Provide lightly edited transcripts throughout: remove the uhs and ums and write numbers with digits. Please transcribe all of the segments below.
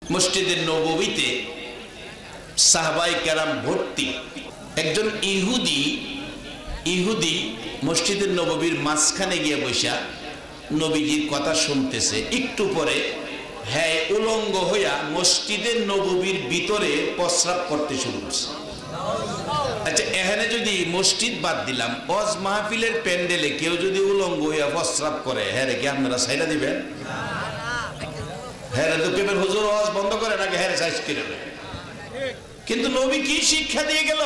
মসজিদের নববীতে সাহাবায়ে কেরাম ভর্তি। একজন ইহুদি মসজিদের নববীর মাঝখানে গিয়ে বসা নবীজির কথা শুনতেছে। একটু পরে হ্যাঁ উলঙ্গ হইয়া মসজিদের নববীর ভিতরে প্রস্রাব করতে শুরু করছে। আচ্ছা, এখানে যদি মসজিদ বাদ দিলাম, ওয়াজ মাহফিলের প্যান্ডেলে কেউ যদি উলঙ্গ হইয়া প্রস্রাব করে, হ্যাঁ রে কি আপনারা সাইডা দিবেন? হ্যাঁ রে তো কেবল হুজুর ওয়াজ বন্ধ করে নাকি হ্যাঁ রে সাইজ করে। কিন্তু নবী কি শিক্ষা দিয়ে গেল?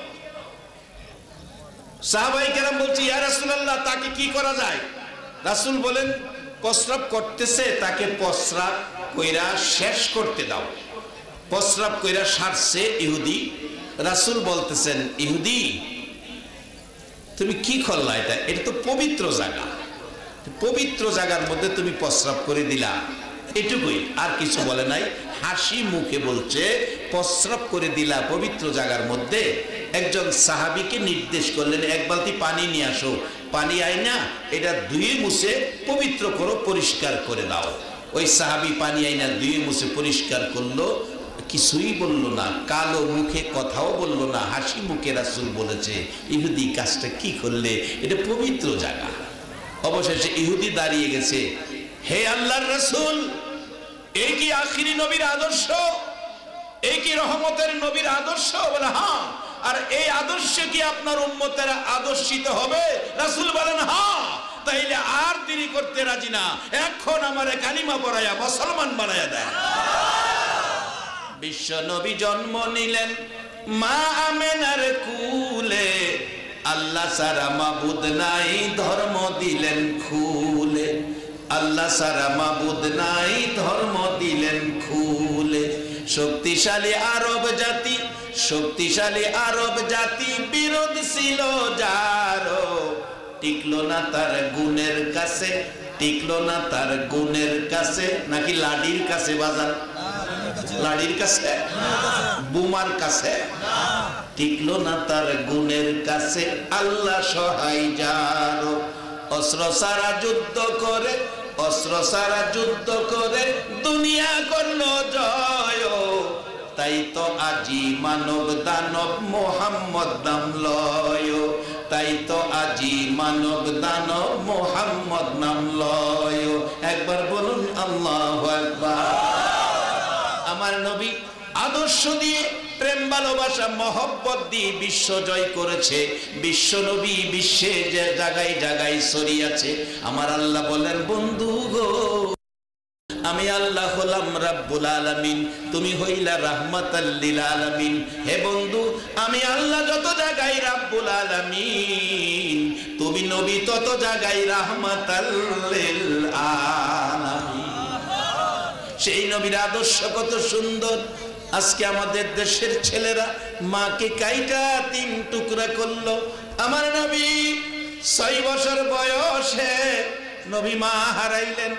সাহাবায়ে কেরাম বলছে, ইয়া রাসূলুল্লাহ, তাকে কি করা যায়? রাসূল বলেন, প্রস্রাব করতেছে, তাকে প্রস্রাব কইরা শেষ করতে দাও। প্রস্রাব কইরা সারছে ইহুদি। রাসূল বলতেছেন, ইহুদি তুমি কি করলা? এটা তো পবিত্র জায়গা, পবিত্র জায়গার মধ্যে তুমি প্রস্রাব করে দিলা, এটুকুই, আর কিছু বলে নাই। হাসি মুখে বলছে, প্রস্রাব করে দিলা পবিত্র জায়গার মধ্যে। একজন সাহাবীকে নির্দেশ করলেন, এক বালতি পানি নিয়ে আসো, পানি আইনা এটা ধুয়ে মুছে পবিত্র করো, পরিষ্কার করে দাও। ওই সাহাবী পানি আইনা ধুয়ে মুছে পরিষ্কার করলো, কিছুই বলল না, কালো মুখে কথাও বলল না, হাসি মুখে রাসূল বলেছে, ইহুদি কাজটা কি করলে? এটা পবিত্র জায়গা। অবশেষে ইহুদি দাঁড়িয়ে গেছে, হে আল্লাহর রাসূল, এই কি আখিরি নবীর আদর্শ? এই কি রহমতের নবীর আদর্শ? বলে হ্যাঁ। আর এই আদর্শ কি আপনার উম্মতেরা আদর্শিত হবে? রাসূল বলেন হ্যাঁ। তাইলে আর দেরি করতে রাজি না, এখন আমারে কালিমা পড়ায়া মুসলমান বানায়া দেয়। বিশ্ব নবী জন্ম নিলেন মা আমেনার কুলে, আল্লাহ সারা মাবুদ নাই, ধর্ম দিলেন খুলে। আল্লাহ সারা মাবুদ নাই, ধর্ম দিলেন খুলে। শক্তিশালী আরব জাতি, শক্তিশালী আরব জাতি, বিরোধ ছিল যারো, টিকলো না তার গুণের কাছে, টিকলো না তার গুণের কাছে। নাকি লাডির কাছে? বাজার লাডির কাছে, বুমার কাছে, টিকলো না তার গুণের কাছে। আল্লাহ সহায় যারো, অস্ত্র সারা যুদ্ধ করে, অস্ত্র সারা যুদ্ধ করে দুনিয়া করলো জয়। তাই তো আজি মানব দানব মুহাম্মদ নাম লয়, তাই তো আজি মানব দানব মুহাম্মদ নাম লয়। একবার বলুন আল্লাহু আকবার। আমার নবী আদর্শ দিয়ে, প্রেম ভালোবাসা মহব্বত দিয়ে বিশ্ব জয় করেছে। বিশ্ব নবী বিশ্বে যে জায়গায় জায়গায় ছড়িয়েছে। আমার আল্লাহ বলেন, বন্ধু গো, আমি আল্লাহ হলাম রাব্বুল আলামিন, তুমি হইলা রাহমাতাল লিল আলামিন। হে বন্ধু, আমি আল্লাহ যত জায়গায় রাব্বুল আলামিন, তুমি নবী তত জায়গায় রাহমাতাল লিল আলামিন। সেই নবীর আদর্শ কত সুন্দর। আজকে আমাদের দেশের ছেলেরা মাকে কাইটা 3 টুকরা করলো। আমার নবী 6 বছর বয়সে নবী মা হারাইলেন।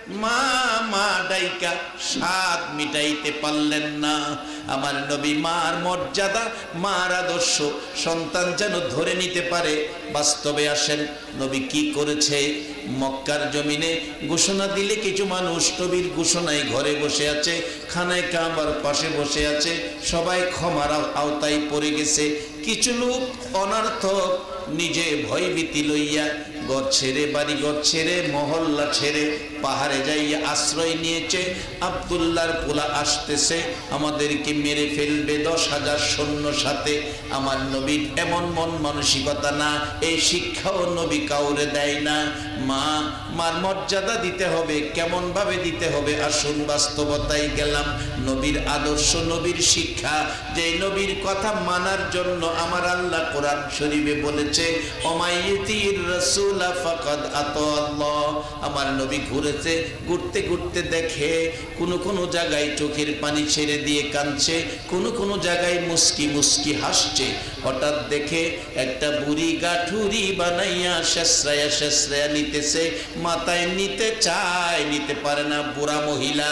মা ডাইকা স্বাদ মিটাইতে পারলেন না। আমার নবী মার মর্যাদা, মার আদর্শ সন্তান যেন ধরে নিতে পারে। বাস্তবে আসেন, নবী কি করেছে? মক্কার জমিনে ঘোষণা দিলে কিছু মানুষ নবীর ঘোষণায় ঘরে বসে আছে, খানায় কাবার পাশে বসে আছে, সবাই ক্ষমার আওতায় পড়ে গেছে। কিছু লোক অনর্থক নিজে ভয়ভীতি লইয়া ঘর ছেড়ে, বাড়ি ঘর ছেড়ে, মহল্লা ছেড়ে পাহাড়ে যাইয়া আশ্রয় নিয়েছে। আব্দুল্লাহর পোলা আসতেছে, আমাদেরকে মেরে ফেলবে, 10,000 সৈন্য সাথে। আমার নবীর এমন মন মানসিকতা না, এই শিক্ষাও নবী কাউরে দেয় না। মার মর্যাদা দিতে হবে, কেমন ভাবে দিতে হবে? আসুন বাস্তবতায় গেলাম। নবীর আদর্শ, নবীর শিক্ষা, যে নবীর কথা মানার জন্য আমার আল্লাহ কোরআন শরীফে বলেছে, ওমাইয়িতির রাসূলা ফাকাদ আতাআল্লাহ। আমার নবী ঘুরেছে, ঘুরতে ঘুরতে দেখে কোন জায়গায় চোখের পানি ছেড়ে দিয়ে কাঁদছে, কোন জায়গায় মুস্কি মুস্কি হাসছে। হঠাৎ দেখে একটা বুড়ি গাঠুরি বানাইয়া শেষরায়া নিতেছে। মাথায় নিতে চায়, নিতে পারে না। বুড়া মহিলা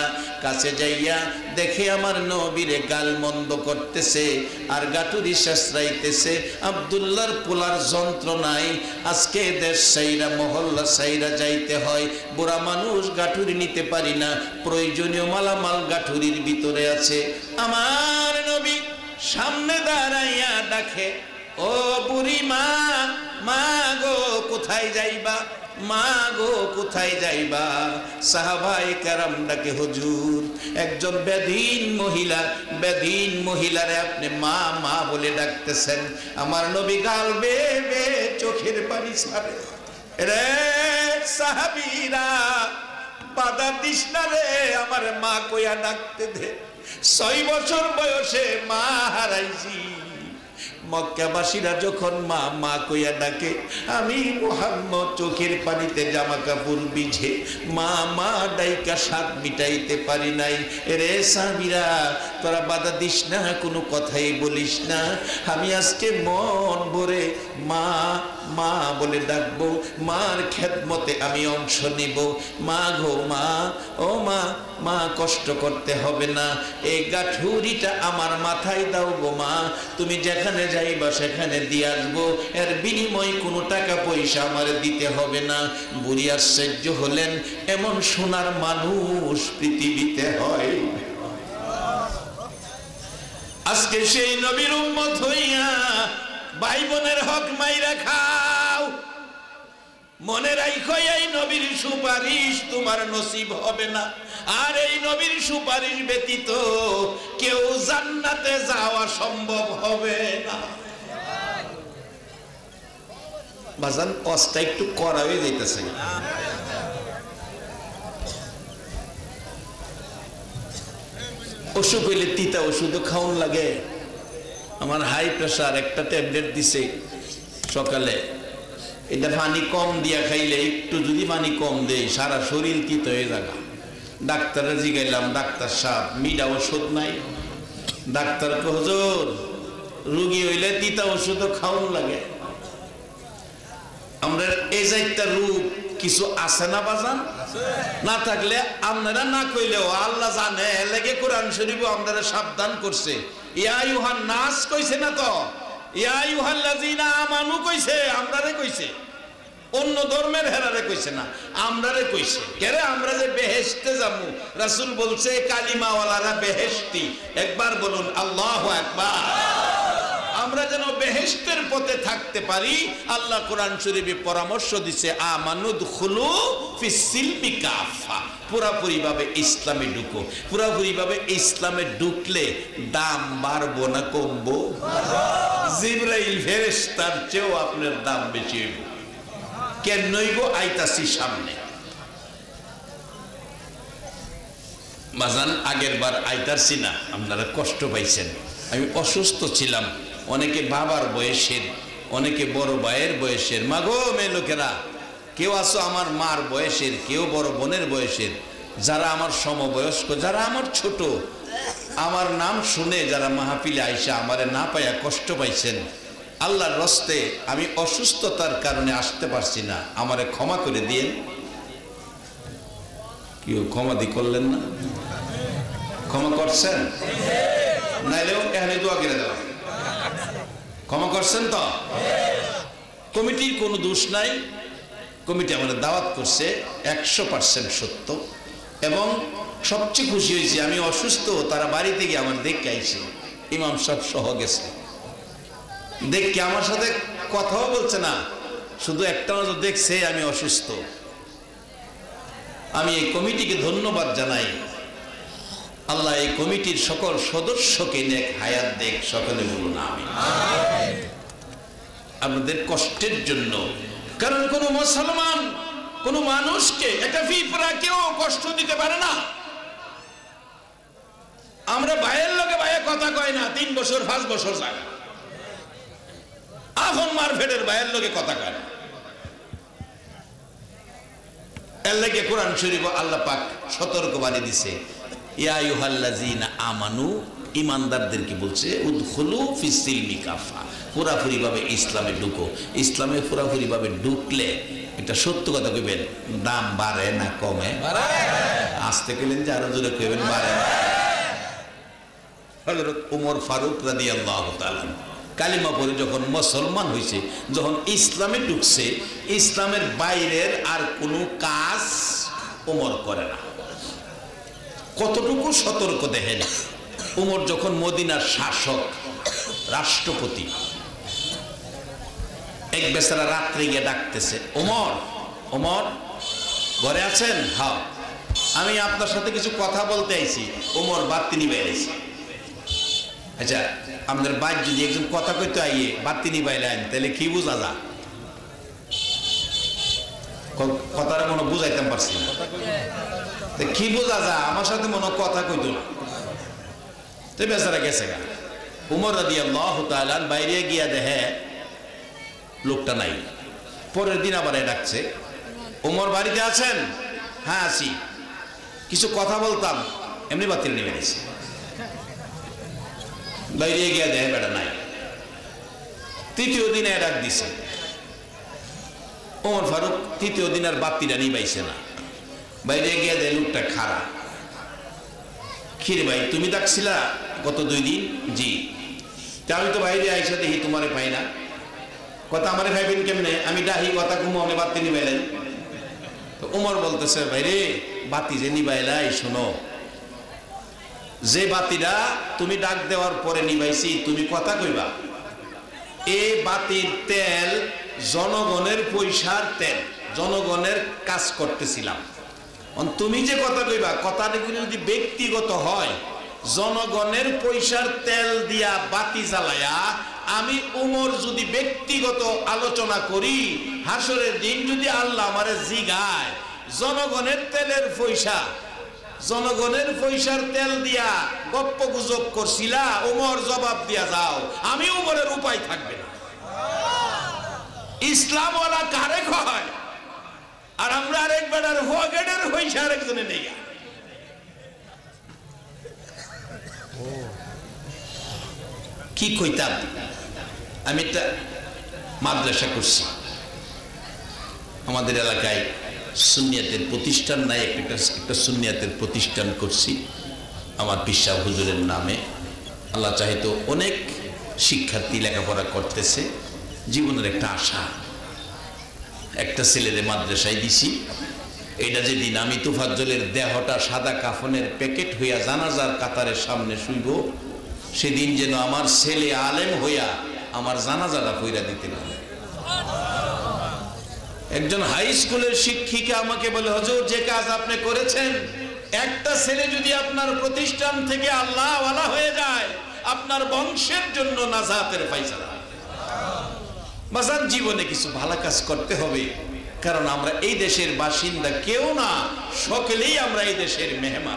কাছে যাইয়া দেখে আমার নবীরে গালমন্দ করতেছে আর গাটুরি শেষরাইতেছে। আব্দুল্লাহর পোলার যন্ত্রণায় আজকে দেশ সাইরা মহল্লা সাইরা যাইতে হয়, বুড়া মানুষ গাঠুরি নিতে পারি না, প্রয়োজনীয় মালামাল গাঠুরির ভিতরে আছে। আমার নবী সামনে দাঁড়াইয়া ডাকে, ও বুড়ি মা, মা গো কোথায় যাইবা, মা গো কোথায় যাইবা? সাহাবায়ে কেরাম ডাকে, হুজুর একজন বেদীন মহিলারে আপনি মা মা বলে ডাকতেছেন। আমার নবী গাল বেয়ে চোখের পানি ছাড়ে। রে সাহাবীরা, বাধা দিস না রে, আমার মা কইয়া ডাকতে দে। 6 বছর বয়সে মা হারাইছি। মক্কাবাসীরা যখন মা মা কইয়া ডাকে, আমি মুহাম্মদ চোখের পানিতে জামা কাপড় ভিজে মা মা ডাইকা স্বাদ মিটাইতে পারি নাই। রে সাহাবীরা, তোরা বাধা দিস না, কোনো কথাই বলিস না, আমি আজকে মন ভরে মা মা বলে ডাকবো, মার খেদমতে আমি অংশ নিব। মা গো মা, ও মা, মা কষ্ট করতে হবে না, এই গাঠুরিটা আমার মাথায় দাও গো মা, তুমি যেখানে যাইবা সেখানে দিয়ে আসবো, এর বিনিময় কোনো টাকা পয়সা আমার দিতে হবে না। বুড়ি আশ্চর্য হলেন, এমন সোনার মানুষ পৃথিবীতে হয়। আজকে সেই নবীর উম্মত হইয়া ভাই বোনের হক মাইরা খাও। মনে রাখো, এই নবীর সুপারিশ তোমার নসিব হবে না, আর এই নবীর সুপারিশ ব্যতীত কেউ জান্নাতে যাওয়া সম্ভব হবে না। বাজান কষ্ট একটু করা হয়ে যাইতেছে। অসুখ হইলে তিতা ওষুধ খাওয়ান লাগে। আমার হাই প্রেশার, একটা ট্যাবলেট দিছে সকালে, এটা পানি কম দিয়া খাইলে, একটু যদি পানি কম দেয় সারা শরীর তিত হয়ে যাবে। ডাক্তারে জিগাইলাম, ডাক্তার সাহেব মিডা ওষুধ নাই? ডাক্তারকে, হুজুর রুগী হইলে তিতা ওষুধ খাওয়ান লাগে। আমরা এই চারটা রূপ কিছু আছে না বাজান? না থাকলে আপনারা না কইলেও আল্লাহ জানে, লেগে কোরআন শরীফ আপনারা সাবধান করছে। ইয়া আইয়ুহান নাস কইছে না তো, ইয়া আইয়ুহাল্লাযীনা আমানু কইছে, আমরারে কইছে, অন্য ধর্মের হেরারে কইছে না, আমরারে কইছে। কেরে আমরা যে বেহেশতে যাবো, রাসূল বলছে কালিমাওয়ালারা বেহেশতি। একবার বলুন আল্লাহু আকবার। আমরা যেন বেহেশতের পথে থাকতে পারি, আল্লাহ কোরআন শরীফে পরামর্শ দিছে, আমানুদখুলু ফিস সিলমি কাফা, পুরাপুরি ভাবে ইসলামে ঢুকো। পুরাপুরি ভাবে ইসলামে ঢুকলে দাম বাড়বো না কমবো? জিবরাইল ফেরেশতার চেয়েও আপনার দাম বেশি হইব। কেন নইব? আইতাছি সামনে। বাজান আগের বার আইতারছি না, আপনারা কষ্ট পাইছেন। আমি অসুস্থ ছিলাম, অনেকে বাবার বয়সের, অনেকে বড় ভাইয়ের বয়সের। মাগো মেয়ে লোকেরা, কেউ আসো আমার মার বয়সের, কেউ বড় বোনের বয়সের, যারা আমার সমবয়স্ক, যারা আমার ছোট, আমার নাম শুনে যারা মাহফিলে আইসা আমারে না পাইয়া কষ্ট পাইছেন, আল্লাহর রস্তে আমি অসুস্থতার কারণে আসতে পারছি না, আমারে ক্ষমা করে দিয়েন। কেউ ক্ষমা দি করলেন না? ক্ষমা করছেন? নাইলেও এখানে দোয়া করে দেওয়া। ক্ষমা করছেন তো? কমিটির কোনো দোষ নাই, কমিটি আমাদের দাওয়াত করছে 100% সত্য। এবং সবচেয়ে খুশি হয়েছি, আমি অসুস্থ, তারা বাড়িতে গিয়ে আমার দেখে আইছে, ইমাম সাহেব সহ গেছে, দেখে আমার সাথে কথাও বলছে না, শুধু একটা নজর দেখছে আমি অসুস্থ। আমি এই কমিটিকে ধন্যবাদ জানাই। আল্লাহ এই কমিটির সকল সদস্যকে নেক হায়াত দেখ, সকলে বলুন আমিন। আপনাদের কষ্টের জন্য, কারণ কোন মুসলমান কোন মানুষকে, একটা পিঁপড়াকেও কষ্ট দিতে পারে না। আমরা ভাইয়ের লোকে ভাইয়ে কথা কয় না, 3 বছর 5 বছর যায়, এখন মারফেটের ভাইয়ের লোকে কথা কয় না। এর লাগে কোরআন শরীফ আল্লাহ পাক সতর্কবাণী দিছে, ইয়া আইয়ুহাল্লাযীনা আমানু, ইমানদারদেরকে বলছে, উদখুলু ফিস সিলমি কাফা, পুরাপুরি ভাবে ইসলামে ঢুকো। ইসলামে পুরাপুরি ভাবে ঢুকলে, এটা সত্য কথা কইবেন, দাম বাড়ে না কমে? আসতে গেলেন যে আরো জোরে কইবেন বারে। হযরত ওমর ফারুক রাদিয়াল্লাহু তাআলা কালিমা পড়ে যখন মুসলমান হয়েছে, যখন ইসলামে ঢুকছে, ইসলামের বাইরের আর কোনো কাজ ওমর করে না। কতটুকু সতর্ক দেখেন, ওমর যখন মদিনার শাসক, রাষ্ট্রপতি, এক বেচারা রাত্রে গিয়ে ডাকতেছে, ওমর ওমর ঘরে আছেন? হ্যাঁ, আমি আপনার সাথে কিছু কথা বলতে আইছি। ওমর বাতি নিয়ে বেরিয়েছে। আচ্ছা, আমাদের বাইর যদি একজন কথা কইতে আইয়ে বাতি নিয়ে বাইলেন, তাহলে কি বুঝা যা? কথাটা মনে বুঝাইতাম পারছি না, কি বোঝা যা? আমার সাথে মনে কথা কইতো না। তো বেচারা গেছে গা। ওমর রাদিয়াল্লাহু তাআলা বাইরে গিয়া দেখে লোকটা নাই। পরের দিন আবার ডাকছে, ওমর বাড়িতে আছেন? হ্যাঁ আছি, কিছু কথা বলতাম, এমনি বাতিল নিয়ে বেরিয়েছে। বাইরে গিয়া দেখে বেটা নাই। তৃতীয় দিনে ডাক দিছে। ওমর ফারুক তৃতীয় দিন আর বাতিটা নিবাইছে না। বাইরে গিয়া দেয় লোকটা খাড়া। খিরে ভাই, তুমি ডাকছিলা গত 2 দিন? জি। আমি তো বাইরে আইসা দেখি তোমারে পাই না। কথা আমারে ভাইবেন কেমনে? আমি ডাহি কথা কুমো, আমি বাতি নিবাইলাই। তো ওমর বলতেছে, ভাইরে বাতি যে নিবাইলাই, শোনো, যে বাতিটা তুমি ডাক দেওয়ার পরে নিবাইছি, তুমি কথা কইবা, এই বাতির তেল জনগণের পয়সার তেল, জনগণের কাজ করতেছিলাম। তুমি যে কথা কইবা, কথাটা যদি ব্যক্তিগত হয়, জনগণের পয়সার তেল দিয়া বাতি জ্বালায়া আমি ওমর যদি ব্যক্তিগত আলোচনা করি, হাসরের দিন যদি আল্লাহ আমারে জিগায়, জনগণের তেলের পয়সা, জনগণের পয়সার তেল দিয়া গপ্প গুজব করছিলা, ওমর জবাব দিয়া যাও, আমি ওমরের উপায় থাকবে না। ইসলামওয়ালা কারে কয়? আর আমরা আরেক বেটার হোগেডের পয়সা আরেকজনে নেই। কি কইতাম, আমি একটা মাদ্রাসা করছি আমাদের এলাকায়, সুন্নিয়াতের প্রতিষ্ঠান নাই, একটা সুন্নিয়াতের প্রতিষ্ঠান করছি আমার পিসা হুজুরের নামে। আল্লাহ চাহিত অনেক শিক্ষার্থী লেখাপড়া করতেছে, জীবনের একটা আশা। একটা ছেলেরে মাদ্রাসায় দিছি। এটা যেদিন আমি তোফাজ্জলের দেহটা সাদা কাফনের প্যাকেট হইয়া জানাজার কাতারের সামনে শুইব, সেদিন যেন আমার ছেলে আলেম হইয়া আমার জানাজাটা কইরা দিতে না। একজন হাই স্কুলের শিক্ষিকা আমাকে বলে, হুজুর যে কাজ আপনি করেছেন, একটা ছেলে যদি আপনার প্রতিষ্ঠান থেকে আল্লাহ ওয়ালা হয়ে যায়, আপনার বংশের জন্য নাজাতের ফায়সালা। বাজার জীবনে কিছু ভালো কাজ করতে হবে, কারণ আমরা এই দেশের বাসিন্দা কেউ না, সকলেই আমরা এই দেশের মেহমান।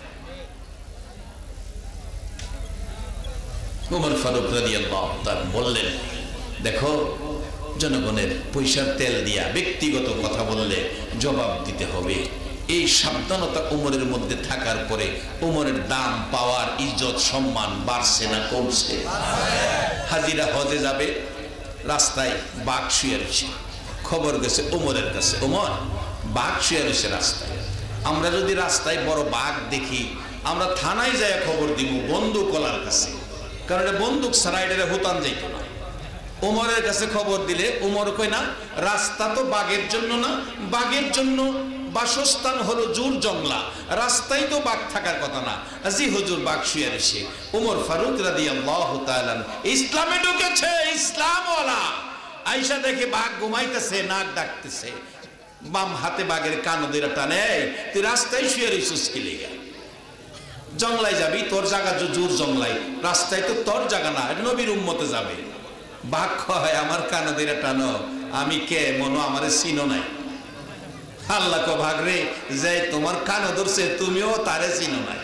ওমর ফারুক রাদিয়াল্লাহু তাআলা বললেন, দেখো, জনগণের পয়সার তেল দিয়া ব্যক্তিগত কথা বললে জবাব দিতে হবে। এই সাবধানতা ওমরের মধ্যে থাকার পরে ওমরের দাম, পাওয়ার, ইজ্জত, সম্মান বাড়ছে না কমছে? হাজিরা হজে যাবে, রাস্তায় বাঘ শুয়ে রয়েছে, খবর গেছে ওমরের কাছে, ওমর বাঘ শুয়ে রয়েছে রাস্তায়। আমরা যদি রাস্তায় বড় বাঘ দেখি, আমরা থানায় যায় খবর দিব বন্দুকওয়ালার কাছে, কারণ এটা বন্দুক ছাড়া এটা হুতান যাইত না। ওমরের কাছে খবর দিলে ওমর কয় না, রাস্তা তো বাঘের জন্য না, বাঘের জন্য বাসস্থান হলো জুর জংলা, রাস্তায় তো বাঘ থাকার কথা না। জি হুজুর, বাঘ শুয়ে রয়েছে। ওমর ফারুক রাদিয়াল্লাহু তাআলা ইসলামে ঢুকেছে, ইসলামওয়ালা। আয়েশা দেখে বাঘ ঘুমাইতেছে, নাক ডাকতেছে, বাম হাতে বাঘের কান ধরে টানে, তুই রাস্তায় শুয়ে রয়েছিস কি লেগা? জংলায় যাবি, তোর জায়গা জুর জংলায়, রাস্তায় তো তোর জায়গা না, এটা নবীর উম্মতে যাবে। বাঘ কয়, আমার কান ধরে টানো, আমি কে মনো, আমারে চিনো নাই। আল্লাহ কো, ভাগ রে, যে তোমার কান ধরছে তুমিও তারে চিনো নাই।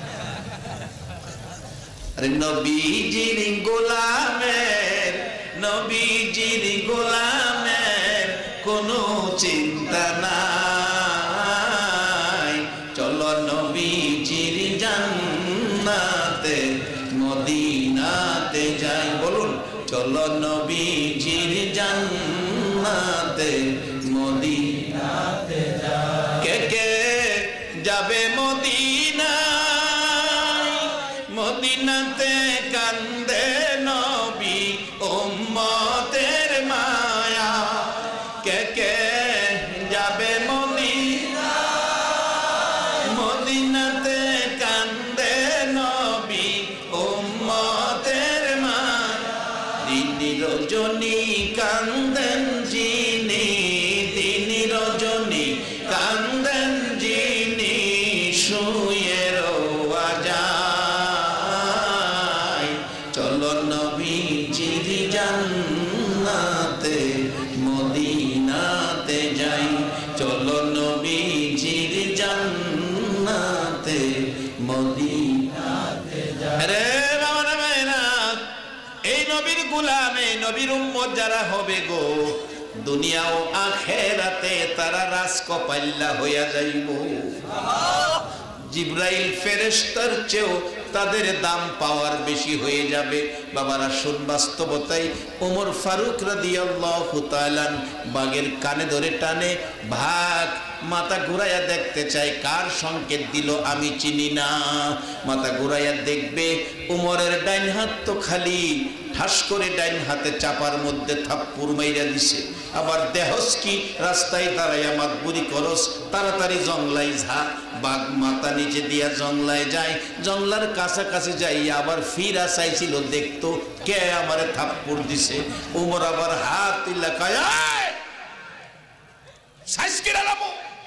আরে নবীজির গোলামের, নবীজির গোলামের কোনো চিন্তা নাই, চলো নবীজির জান্নাতে মদিনাতে যাই। বলুন, চলো নবীজির জান্নাতে মদিনাতে যাই। কে কে যাবে মদিনাতে কান্দে নবী উম্মতের মায়া কে কে যাবে মদিনা মদিনাতে কান্দে নবী উম্মতের মায়া দিন রজনী কান্দেন যিনি দিন রজনী কান্দেন যিনি শুয়ে রোয়া যায় চলো নবীজির জান্নাতে মদিনাতে যাই চলো নবীজির জান্নাতে মদিনাতে যাই রে বাবা রে ভাইরা এই নবীর গোলাম এই নবীর উম্মত যারা হবে গো দুনিয়া ও আখিরাতে তারা রাজকপাল্লা হইয়া যাইব জিবরাইল ফেরেশতার চেয়েও তাদের দাম পাওয়ার বেশি হয়ে যাবে বাবারা শুন বাস্তবতাই ওমর ফারুক রাদিয়াল্লাহু তাআলা বাগের কানে ধরে টানে ভাগ মাথা ঘুরাইয়া দেখতে চাই কার সংকেত দিল আমি চিনি না মাথা ঘুরাইয়া দেখবে ওমরের ডাইন হাত তো খালি ঠাস করে ডাইন হাতে চাপার মধ্যে থাপ্পড় মাইরা দিছে আবার দেহস কি রাস্তায় দাঁড়াইয়া মাতবুরি করস তাড়াতাড়ি জংলায় যা বাঘ মাথা নিচে দিয়া জংলায় যায় জংলার কাছাকাছি যাইয়া আবার ফিরা চাইছিল দেখতো কে আমারে থাপ্পড় দিছে ওমর আবার হাত ইলাকায় সাইজকিরা লাবো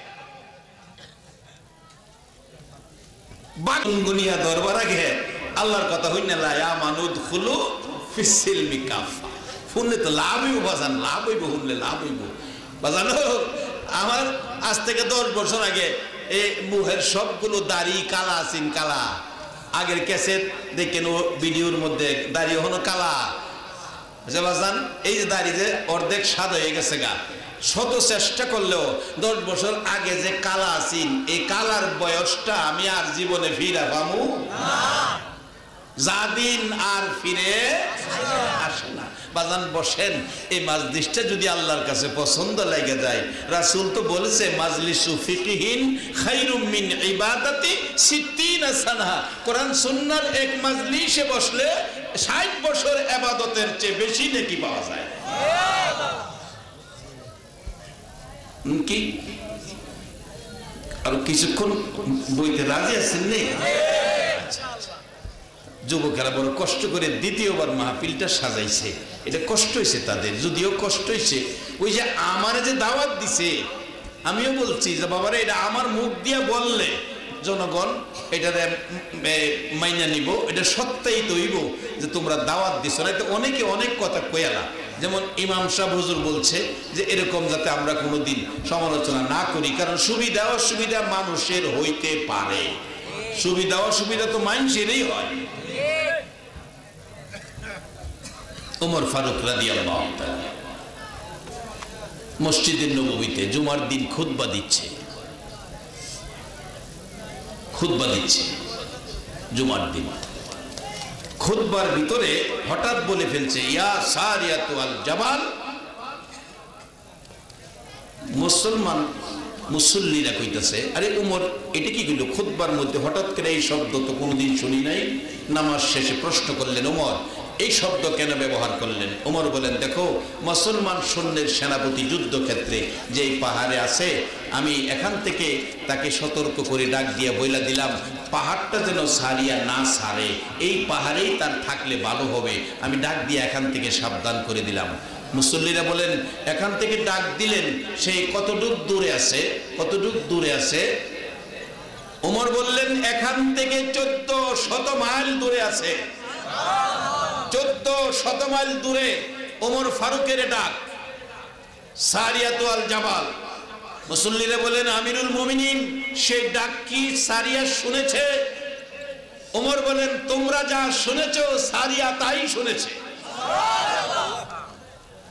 বাগুনিয়া দরবার আগে আল্লাহর কথা হইনা লা ইয়া মানুদ খুলু ফিসিলমি কাফা শুনলে তো লাভ হইব বাজান লাভ হইব শুনলে লাভ হইব বাজান আমার আজ থেকে 10 বছর আগে এই মুহের সবগুলো দাড়ি কালা আছেন কালা আগের ক্যাসেট দেখেন ও ভিডিওর মধ্যে দাড়ি হলো কালা বাজান এই যে দাড়ি যে অর্ধেক সাদা হয়ে গেছে গা শত চেষ্টা করলেও 10 বছর আগে যে কালা আছেন এই কালার বয়সটা আমি আর জীবনে ফিরা পামু না যাদিন আর ফিরে আসে না বাজান বসেন এই মাজলিসটা যদি আল্লাহর কাছে পছন্দ লাগে যায় রাসূল তো বলেছে মাজলিসু ফিকহিন খায়রুম মিন ইবাদাতি 60 সানা কোরআন সুন্নাহর এক মাজলিসে বসলে 60 বছর ইবাদতের চেয়ে বেশি নেকি পাওয়া যায় কি আর কিছুক্ষণ বইতে রাজি আছেন নে যুবকেরা বড় কষ্ট করে দ্বিতীয়বার মাহফিলটা সাজাইছে এটা কষ্ট হয়েছে তাদের যদিও কষ্ট হয়েছে ওই যে আমারে যে দাওয়াত দিছে আমিও বলছি যে বাবারে এটা আমার মুখ দিয়ে বললে জনগণ এটারে মাইনা নিব এটা সত্যায়িত হইব যে তোমরা দাওয়াত দিছো না তো অনেকে অনেক কথা কয়ালা যেমন ইমাম সাহেব হুজুর বলছে যে এরকম যাতে আমরা কোনোদিন সমালোচনা না করি কারণ সুবিধা অসুবিধা মানুষের হইতে পারে সুবিধা অসুবিধা তো মানুষেরই হয় ওমর ফারুক রাদিয়াল্লাহু তাআলা মসজিদে নববীতে জুমার দিন খুতবা দিচ্ছে জুমার দিন খুতবার ভিতরে হঠাৎ বলে ফেলছে ইয়া সারিয়াতু আল জাবাল মুসলমান মুসল্লিরা কইতাছে আরে ওমর এটা কি হলো খুতবার মধ্যে হঠাৎ করে এই শব্দ তো কোনোদিন শুনি নাই নামাজ শেষে প্রশ্ন করলেন ওমর এই শব্দ কেন ব্যবহার করলেন ওমর বলেন দেখো মুসলমান সৈন্যের সেনাপতি যুদ্ধক্ষেত্রে যেই পাহাড়ে আছে আমি এখান থেকে তাকে সতর্ক করে ডাক দিয়া বইলা দিলাম পাহাড়টা যেন সারিয়া না সারে এই পাহাড়েই তার থাকলে ভালো হবে আমি ডাক দিয়ে এখান থেকে সাবধান করে দিলাম মুসল্লিরা বলেন এখান থেকে ডাক দিলেন সেই কতটুক দূরে আছে ওমর বললেন এখান থেকে 1400 মাইল দূরে আছে 1400 মাইল দূরে ওমর ফারুকের ডাক সারিয়াতু আল জাবাল মুসল্লিরা বলেন আমিরুল মুমিনিন সেই ডাক কি সারিয়া শুনেছে ওমর বলেন তোমরা যা শুনেছো সারিয়া তাই শুনেছে